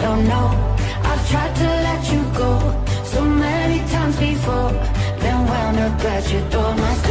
don't know. I've tried to let you go so many times before, then wound up at your door myself.